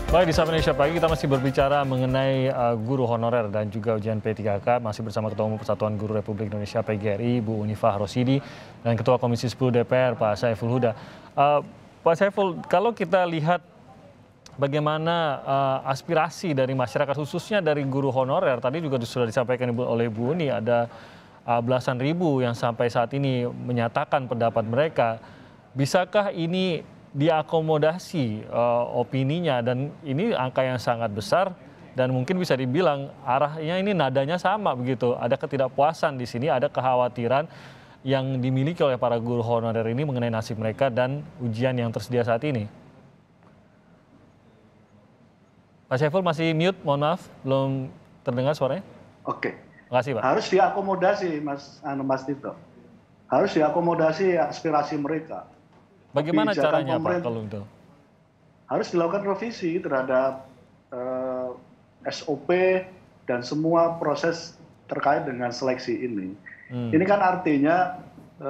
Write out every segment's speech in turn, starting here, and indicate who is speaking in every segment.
Speaker 1: Baik, di Sapa Indonesia Pagi kita masih berbicara mengenai guru honorer dan juga ujian P3K. Masih bersama Ketua Umum Persatuan Guru Republik Indonesia PGRI, Bu Unifah Rosidi, dan Ketua Komisi 10 DPR, Pak Saiful Huda. Pak Saiful, kalau kita lihat bagaimana aspirasi dari masyarakat, khususnya dari guru honorer, tadi juga sudah disampaikan oleh Bu Uni, ada belasan ribu yang sampai saat ini menyatakan pendapat mereka. Bisakah ini diakomodasi opininya, dan ini angka yang sangat besar dan mungkin bisa dibilang arahnya ini nadanya sama begitu. Ada ketidakpuasan di sini, ada kekhawatiran yang dimiliki oleh para guru honorer ini mengenai nasib mereka dan ujian yang tersedia saat ini. Pak Saiful masih mute, mohon maaf, belum terdengar suaranya.
Speaker 2: Oke.
Speaker 1: Terima kasih, Pak.
Speaker 2: Harus diakomodasi, Mas Tito. Harus diakomodasi aspirasi mereka.
Speaker 1: Bagaimana caranya, Pak, kalau itu?
Speaker 2: Harus dilakukan revisi terhadap SOP dan semua proses terkait dengan seleksi ini. Ini kan artinya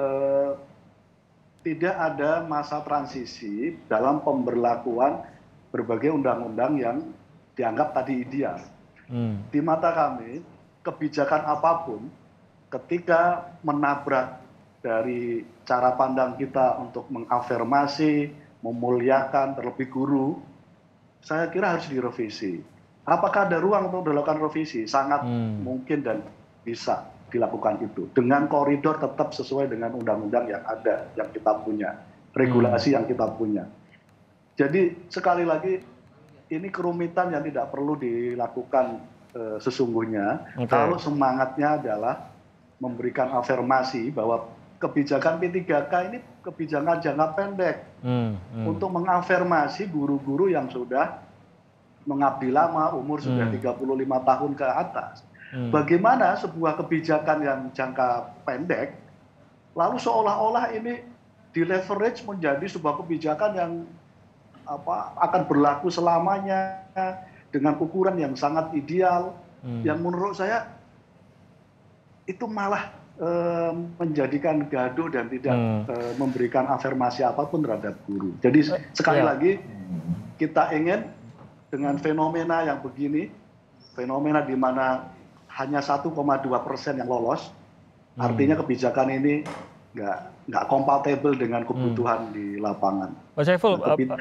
Speaker 2: tidak ada masa transisi dalam pemberlakuan berbagai undang-undang yang dianggap tadi ideal. Di mata kami, kebijakan apapun ketika menabrak dari cara pandang kita untuk mengafirmasi, memuliakan terlebih guru, saya kira harus direvisi. Apakah ada ruang untuk dilakukan revisi? Sangat mungkin dan bisa dilakukan itu. Dengan koridor tetap sesuai dengan undang-undang yang ada, yang kita punya. Regulasi yang kita punya. Jadi sekali lagi, ini kerumitan yang tidak perlu dilakukan sesungguhnya. Kalau semangatnya adalah memberikan afirmasi bahwa kebijakan P3K ini kebijakan jangka pendek untuk mengafirmasi guru-guru yang sudah mengabdi lama, umur sudah 35 tahun ke atas. Bagaimana sebuah kebijakan yang jangka pendek, lalu seolah-olah ini di-leverage menjadi sebuah kebijakan yang akan berlaku selamanya dengan ukuran yang sangat ideal, yang menurut saya itu malah menjadikan gaduh dan tidak memberikan afirmasi apapun terhadap guru. Jadi sekali lagi kita ingin dengan fenomena yang begini, fenomena di mana hanya 1,2% yang lolos, artinya kebijakan ini nggak kompatibel dengan kebutuhan di lapangan.
Speaker 1: Pak Saiful,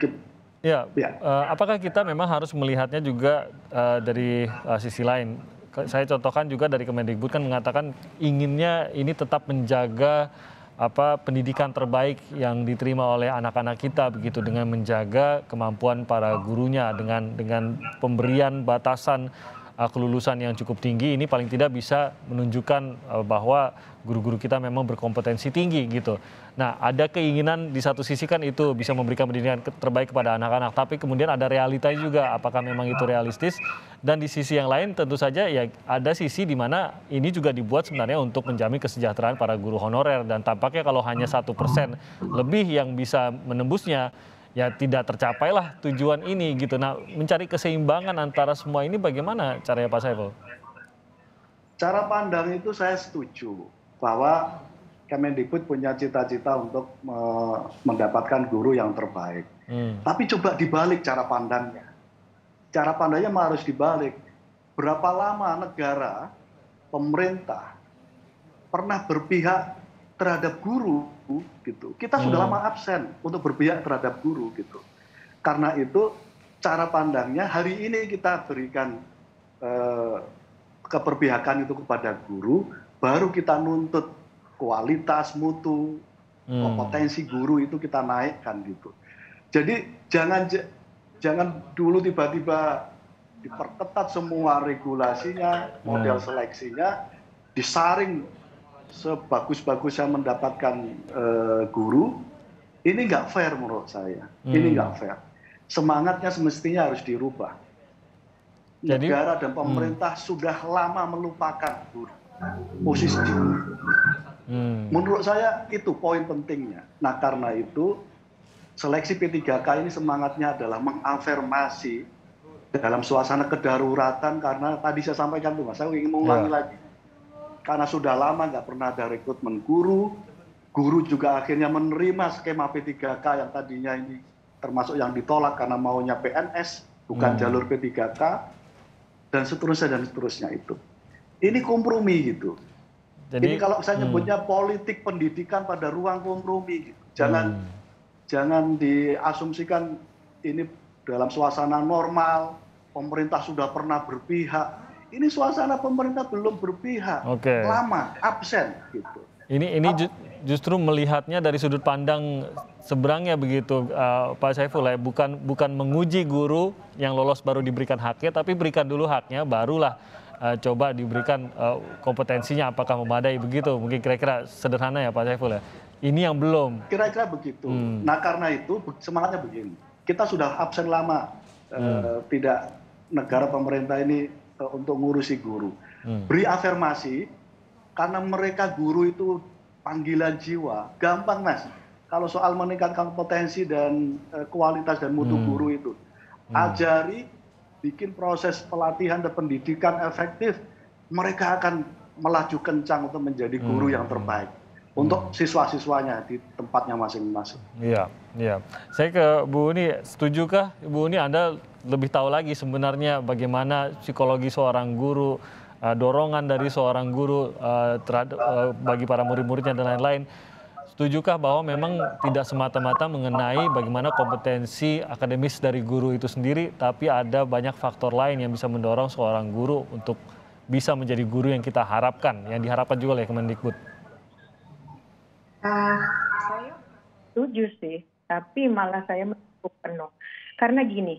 Speaker 1: apakah kita memang harus melihatnya juga dari sisi lain? Saya contohkan juga dari Kemendikbud kan mengatakan inginnya ini tetap menjaga pendidikan terbaik yang diterima oleh anak-anak kita begitu, dengan menjaga kemampuan para gurunya dengan pemberian batasan kelulusan yang cukup tinggi. Ini paling tidak bisa menunjukkan bahwa guru-guru kita memang berkompetensi tinggi gitu. Nah, ada keinginan di satu sisi kan itu bisa memberikan pendidikan terbaik kepada anak-anak, tapi kemudian ada realita juga, apakah memang itu realistis? Dan di sisi yang lain tentu saja ya ada sisi di mana ini juga dibuat sebenarnya untuk menjamin kesejahteraan para guru honorer, dan tampaknya kalau hanya 1% lebih yang bisa menembusnya, ya tidak tercapailah tujuan ini gitu. Nah, mencari keseimbangan antara semua ini bagaimana caranya, Pak Saiful?
Speaker 2: Cara pandang itu saya setuju bahwa Kemendikbud punya cita-cita untuk mendapatkan guru yang terbaik. Tapi coba dibalik cara pandangnya. Cara pandangnya harus dibalik. Berapa lama negara, pemerintah pernah berpihak terhadap guru gitu. Kita sudah lama absen untuk berpihak terhadap guru gitu. Karena itu cara pandangnya hari ini kita berikan keberpihakan itu kepada guru, baru kita nuntut kualitas, mutu, kompetensi guru itu kita naikkan gitu. Jadi jangan dulu tiba-tiba diperketat semua regulasinya, model seleksinya, disaring sebagus-bagusnya mendapatkan guru. Ini nggak fair menurut saya. Ini nggak fair. Semangatnya semestinya harus dirubah. Negara dan pemerintah sudah lama melupakan guru, posisi guru. Menurut saya itu poin pentingnya. Nah, karena itu seleksi P3K ini semangatnya adalah mengafirmasi dalam suasana kedaruratan, karena tadi saya sampaikan tuh Mas, saya ingin mengulangi lagi. Karena sudah lama nggak pernah ada rekrutmen guru, guru juga akhirnya menerima skema P3K yang tadinya ini termasuk yang ditolak karena maunya PNS, bukan jalur P3K, dan seterusnya itu. Ini kompromi gitu. Ini kalau saya nyebutnya politik pendidikan pada ruang kompromi gitu. Jangan diasumsikan ini dalam suasana normal, pemerintah sudah pernah berpihak. Ini suasana pemerintah belum berpihak, lama, absen gitu.
Speaker 1: Ini justru melihatnya dari sudut pandang seberangnya begitu, Pak Saiful, ya. Bukan menguji guru yang lolos baru diberikan haknya, tapi berikan dulu haknya, barulah coba diberikan kompetensinya apakah memadai begitu. Mungkin kira-kira sederhana ya Pak Saiful ya. Ini yang belum.
Speaker 2: Kira-kira begitu. Nah karena itu semangatnya begini. Kita sudah absen lama, tidak negara pemerintah ini untuk ngurusi guru. Beri afirmasi, karena mereka guru itu panggilan jiwa. Gampang Mas, kalau soal meningkatkan potensi dan kualitas dan mutu guru itu. Ajari, bikin proses pelatihan dan pendidikan efektif, mereka akan melaju kencang untuk menjadi guru yang terbaik untuk siswa-siswanya di tempatnya masing-masing.
Speaker 1: Iya, iya. Saya ke Bu Uni, setujukah Bu Uni Anda lebih tahu lagi sebenarnya bagaimana psikologi seorang guru, dorongan dari seorang guru bagi para murid-muridnya dan lain-lain. Setujukah bahwa memang tidak semata-mata mengenai bagaimana kompetensi akademis dari guru itu sendiri, tapi ada banyak faktor lain yang bisa mendorong seorang guru untuk bisa menjadi guru yang kita harapkan, yang diharapkan juga oleh Kemendikbud?
Speaker 3: Saya setuju sih, tapi malah saya mendukung penuh. Karena gini,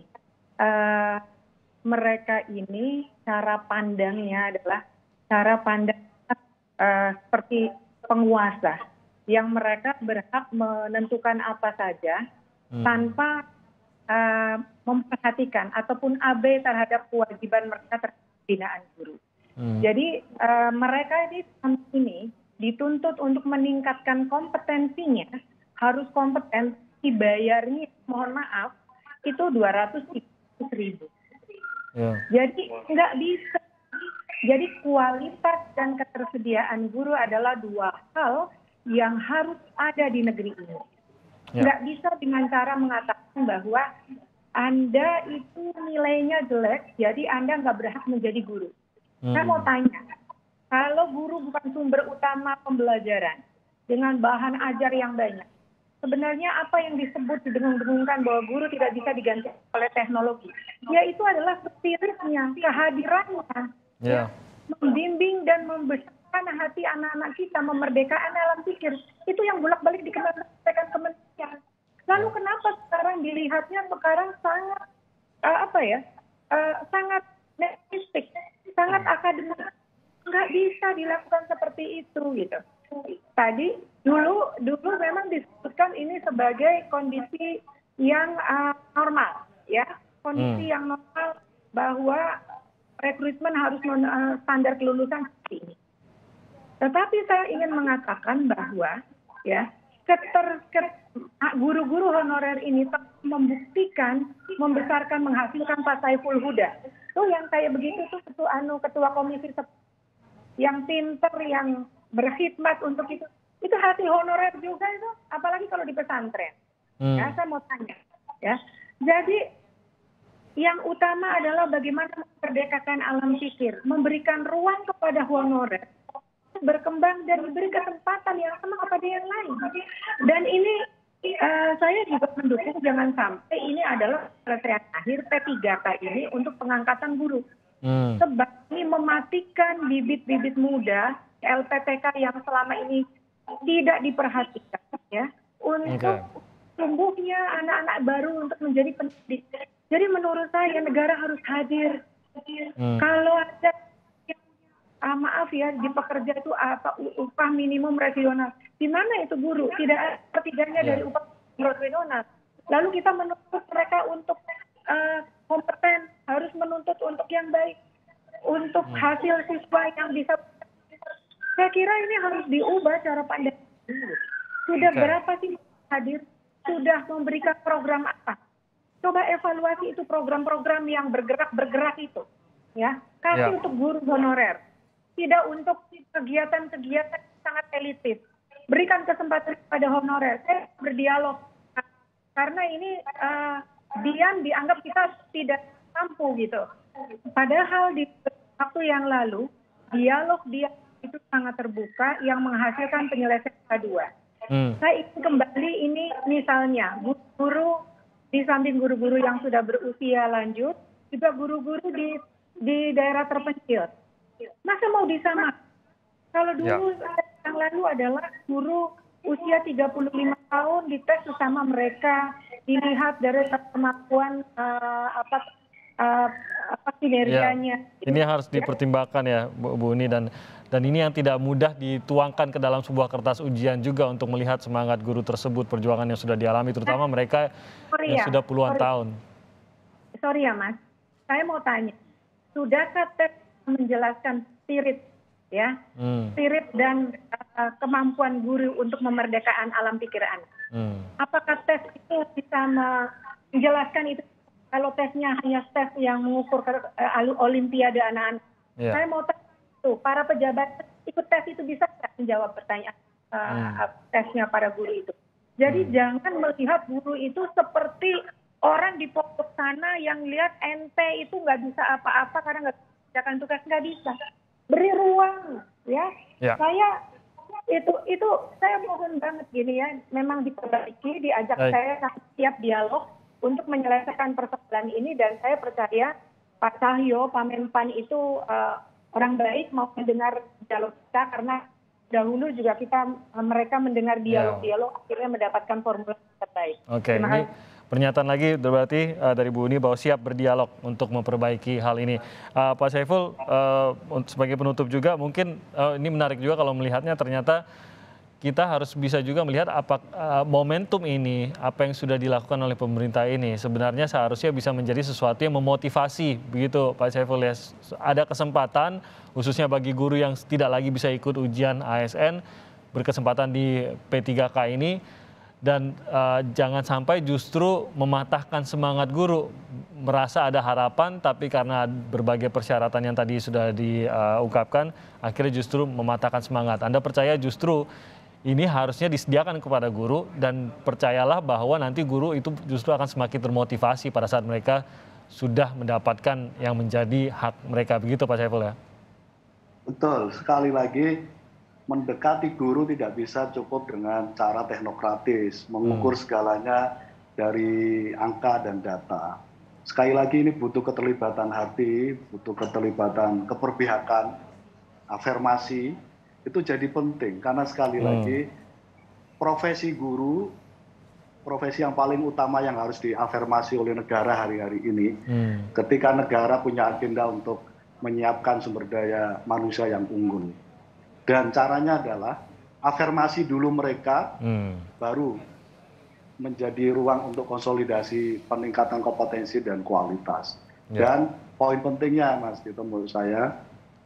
Speaker 3: mereka ini cara pandangnya adalah cara pandang seperti penguasa, yang mereka berhak menentukan apa saja tanpa memperhatikan ataupun abai terhadap kewajiban mereka terhadap pembinaan guru. Jadi mereka ini dituntut untuk meningkatkan kompetensinya, harus kompeten, dibayarnya mohon maaf itu 230.000. Jadi nggak bisa. Jadi kualitas dan ketersediaan guru adalah dua hal yang harus ada di negeri ini. Nggak bisa dengan cara mengatakan bahwa Anda itu nilainya jelek, jadi Anda nggak berhak menjadi guru. Saya mau tanya, kalau guru bukan sumber utama pembelajaran dengan bahan ajar yang banyak, sebenarnya apa yang disebut didengung-dengungkan bahwa guru tidak bisa diganti oleh teknologi? Yaitu adalah spiritnya, kehadirannya, membimbing dan membesarkan hati anak-anak kita, memerdekakan alam pikir. Itu yang bolak-balik dikemukakan kementerian. Lalu kenapa sekarang dilihatnya sekarang sangat sangat netistik, sangat akademik? Nggak bisa dilakukan seperti itu gitu. Tadi dulu memang disebutkan ini sebagai kondisi yang normal, ya, kondisi yang normal bahwa rekrutmen harus standar kelulusan seperti ini. Tetapi saya ingin mengatakan bahwa ya guru-guru honorer ini membuktikan, membesarkan, menghasilkan Pak Saiful Huda. Tuh yang kayak begitu tuh ketua komisi yang pinter, yang berkhidmat untuk itu hasil honorer juga itu, apalagi kalau di pesantren. Ya, saya mau tanya, ya. Jadi yang utama adalah bagaimana memerdekakan alam pikir, memberikan ruang kepada honorer berkembang dan diberi kesempatan yang sama kepada yang lain. Dan ini saya juga mendukung jangan sampai ini adalah selesai akhir P3K ini untuk pengangkatan guru. Sebab ini mematikan bibit-bibit muda LPTK yang selama ini tidak diperhatikan, ya, untuk tumbuhnya anak-anak baru untuk menjadi pendidik. Jadi menurut saya negara harus hadir. Kalau ada maaf ya, di pekerja itu upah minimum regional, di mana itu guru? Tidak ada pertiganya dari upah regional. Lalu kita menuntut mereka untuk kompeten, harus menuntut untuk yang baik, untuk hasil siswa yang bisa. Saya kira ini harus diubah cara pandang. Sudah berapa sih hadir? Sudah memberikan program apa? Coba evaluasi itu program-program yang bergerak itu, ya. Kasih untuk guru honorer, tidak untuk kegiatan-kegiatan sangat elitis. Berikan kesempatan pada honorer. Saya berdialog karena ini diam dianggap kita tidak mampu gitu. Padahal di waktu yang lalu dialog dia itu sangat terbuka yang menghasilkan penyelesaian kedua. Saya ingin kembali ini misalnya guru-guru di samping guru-guru yang sudah berusia lanjut, juga guru-guru di daerah terpencil. Masa mau disamakan? Kalau dulu yang lalu adalah guru usia 35 tahun dites bersama mereka, dilihat dari kemampuan kinerjanya.
Speaker 1: Ini harus dipertimbangkan ya Bu Uni, dan ini yang tidak mudah dituangkan ke dalam sebuah kertas ujian juga untuk melihat semangat guru tersebut, perjuangan yang sudah dialami terutama mereka yang sudah puluhan tahun.
Speaker 3: Sorry ya Mas, saya mau tanya, sudahkah tes menjelaskan spirit ya, spirit dan kemampuan guru untuk memerdekakan alam pikir anak? Apakah tes itu bisa menjelaskan itu? Kalau tesnya hanya tes yang mengukur olimpiade anak-anak, saya mau tanya tuh, para pejabat ikut tes itu bisa menjawab pertanyaan tesnya para guru itu. Jadi jangan melihat guru itu seperti orang di pojok sana yang lihat ente itu nggak bisa apa-apa karena nggak kerjakan tugas, nggak bisa. Beri ruang, ya. Saya itu saya mohon banget gini ya, memang diperbaiki, diajak saya siap dialog untuk menyelesaikan persoalan ini, dan saya percaya Pak Cahyo, Pak Menpan itu orang baik mau mendengar dialog kita, karena dahulu juga mereka mendengar dialog akhirnya mendapatkan formula terbaik.
Speaker 1: Oke, ini pernyataan lagi berarti dari Bu Uni bahwa siap berdialog untuk memperbaiki hal ini. Pak Saiful, sebagai penutup juga mungkin ini menarik juga kalau melihatnya ternyata kita harus bisa juga melihat momentum ini, apa yang sudah dilakukan oleh pemerintah ini sebenarnya seharusnya bisa menjadi sesuatu yang memotivasi, begitu Pak Saiful ya. Ada kesempatan khususnya bagi guru yang tidak lagi bisa ikut ujian ASN, berkesempatan di P3K ini, dan jangan sampai justru mematahkan semangat guru, merasa ada harapan tapi karena berbagai persyaratan yang tadi sudah diungkapkan akhirnya justru mematahkan semangat. Anda percaya justru ini harusnya disediakan kepada guru, dan percayalah bahwa nanti guru itu justru akan semakin termotivasi pada saat mereka sudah mendapatkan yang menjadi hak mereka, begitu Pak Saiful ya?
Speaker 2: Betul, sekali lagi mendekati guru tidak bisa cukup dengan cara teknokratis, mengukur segalanya dari angka dan data. Sekali lagi ini butuh keterlibatan hati, butuh keterlibatan keperpihakan, afirmasi, itu jadi penting karena sekali lagi profesi guru, profesi yang paling utama yang harus diafirmasi oleh negara hari-hari ini. Ketika negara punya agenda untuk menyiapkan sumber daya manusia yang unggul. Dan caranya adalah afirmasi dulu mereka, baru menjadi ruang untuk konsolidasi peningkatan kompetensi dan kualitas. Dan poin pentingnya Mas Tito menurut saya,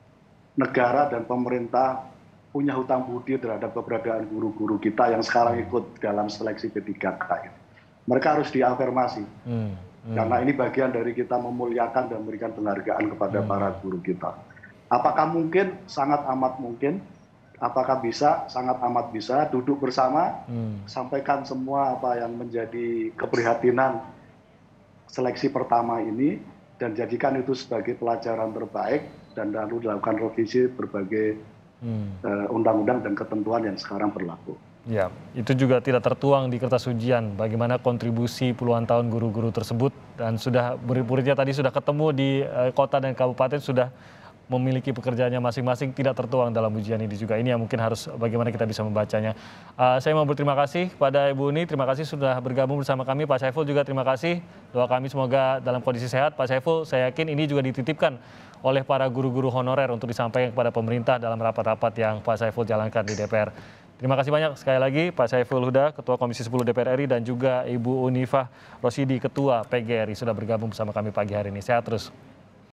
Speaker 2: negara dan pemerintah punya hutang budi terhadap keberadaan guru-guru kita yang sekarang ikut dalam seleksi P3K. Mereka harus diafirmasi, karena ini bagian dari kita memuliakan dan memberikan penghargaan kepada para guru kita. Apakah mungkin? Sangat amat mungkin. Apakah bisa? Sangat amat bisa. Duduk bersama, sampaikan semua apa yang menjadi keprihatinan seleksi pertama ini, dan jadikan itu sebagai pelajaran terbaik, dan lalu dilakukan revisi berbagai undang-undang dan ketentuan yang sekarang berlaku.
Speaker 1: Ya, itu juga tidak tertuang di kertas ujian bagaimana kontribusi puluhan tahun guru-guru tersebut, dan sudah murid-muridnya tadi sudah ketemu di kota dan kabupaten, sudah memiliki pekerjaannya masing-masing, tidak tertuang dalam ujian ini juga. Ini yang mungkin harus bagaimana kita bisa membacanya. Saya mau berterima kasih pada Ibu Uni, terima kasih sudah bergabung bersama kami. Pak Saiful juga terima kasih. Doa kami semoga dalam kondisi sehat. Pak Saiful, saya yakin ini juga dititipkan oleh para guru-guru honorer untuk disampaikan kepada pemerintah dalam rapat-rapat yang Pak Saiful jalankan di DPR. Terima kasih banyak sekali lagi Pak Saiful Huda, Ketua Komisi 10 DPR RI, dan juga Ibu Unifah Rosidi, Ketua PGRI, sudah bergabung bersama kami pagi hari ini. Sehat terus.